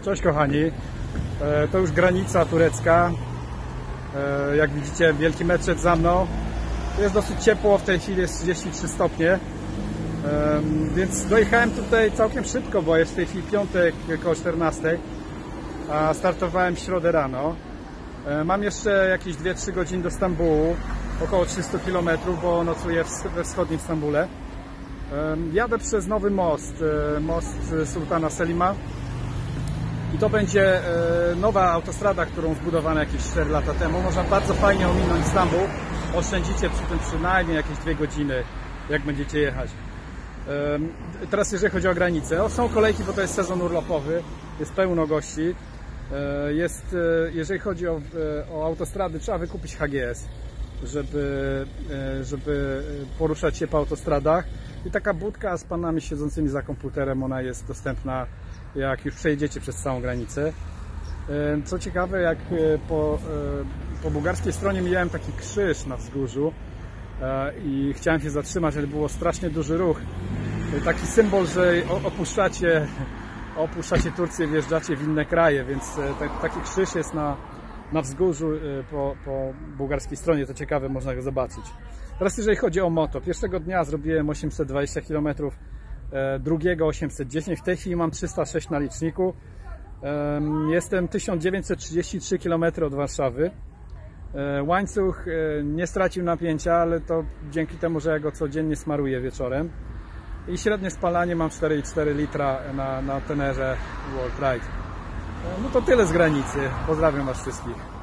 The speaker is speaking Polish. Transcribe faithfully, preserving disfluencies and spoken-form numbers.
Cześć kochani, to już granica turecka. Jak widzicie, wielki meczet za mną. Jest dosyć ciepło, w tej chwili jest trzydzieści trzy stopnie. Więc dojechałem tutaj całkiem szybko, bo jest w tej chwili piątek około czternastej, a startowałem w środę rano. Mam jeszcze jakieś dwie trzy godziny do Stambułu, około trzysta kilometrów, bo nocuję we wschodnim Stambule. Jadę przez nowy most, most Sultana Selima. I to będzie nowa autostrada, którą zbudowano jakieś cztery lata temu. Można bardzo fajnie ominąć Stambuł. Oszczędzicie przy tym przynajmniej jakieś dwie godziny, jak będziecie jechać. Teraz jeżeli chodzi o granicę, o, są kolejki, bo to jest sezon urlopowy, jest pełno gości. Jest, jeżeli chodzi o, o autostrady, trzeba wykupić H G S, żeby, żeby poruszać się po autostradach. I taka budka z panami siedzącymi za komputerem, ona jest dostępna, jak już przejedziecie przez całą granicę. Co ciekawe, jak po, po bułgarskiej stronie mijałem taki krzyż na wzgórzu i chciałem się zatrzymać, ale było strasznie duży ruch. Taki symbol, że opuszczacie, opuszczacie Turcję, wjeżdżacie w inne kraje, więc taki krzyż jest na, na wzgórzu po, po bułgarskiej stronie, to ciekawe, można go zobaczyć. Teraz jeżeli chodzi o moto, pierwszego dnia zrobiłem osiemset dwadzieścia kilometrów, drugiego osiemset dziesięć, w tej chwili mam trzysta sześć na liczniku. Jestem tysiąc dziewięćset trzydzieści trzy kilometry od Warszawy. Łańcuch nie stracił napięcia, ale to dzięki temu, że ja go codziennie smaruję wieczorem. I średnie spalanie mam cztery i cztery litra na, na tenerze World Ride. No to tyle z granicy. Pozdrawiam Was wszystkich.